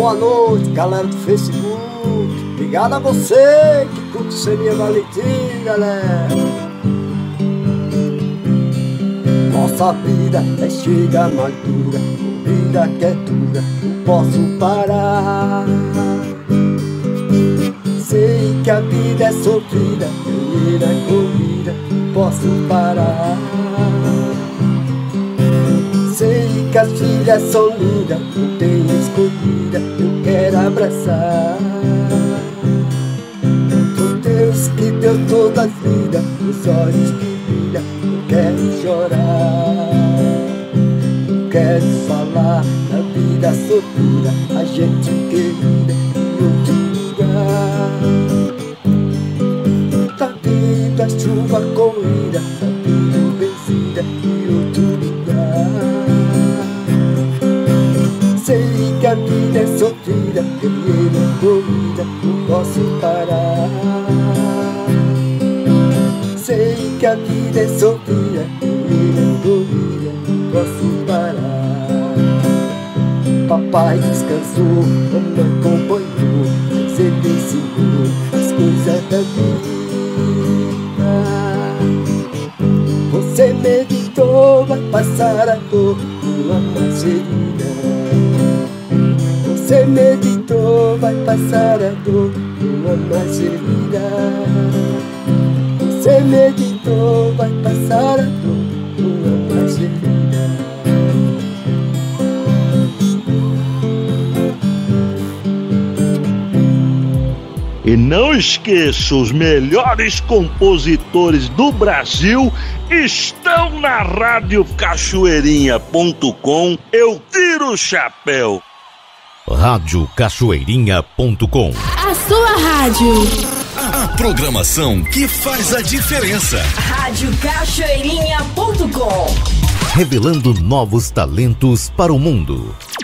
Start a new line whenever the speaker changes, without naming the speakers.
Boa noite, galera do Facebook. Obrigado a você que curte Seria Valentim, galera. Nossa vida é cheia mais dura, vida que é dura, não posso parar. Sei que a vida é sofrida, guerreira é corrida, não posso parar. Sei que as filhas são lindas, não tenho escolhida, eu quero abraçar. O Deus que deu toda a vida, os olhos que brilham, eu quero chorar. Eu quero falar da vida sofrida, a gente querida em outro lugar. Da vida, chuva corrida, da vida vencida em outro lugar. Sei que a vida é sofrida, guerreira corrida, não posso parar. Sei que a vida é sofrida, guerreira corrida, não posso parar. Papai descansou, mamãe acompanhou, mas ele ensinou as coisas da vida. Você meditou, vai passar a dor, não há mais ferida. Você meditou, vai passar a dor, não há mais ferida. Você meditou, vai passar a dor, não há mais ferida.
E não esqueça, os melhores compositores do Brasil estão na radiocachoeirinha.com. Eu tiro o chapéu.
radiocachoeirinha.com,
a sua rádio.
A programação que faz a diferença.
radiocachoeirinha.com,
revelando novos talentos para o mundo.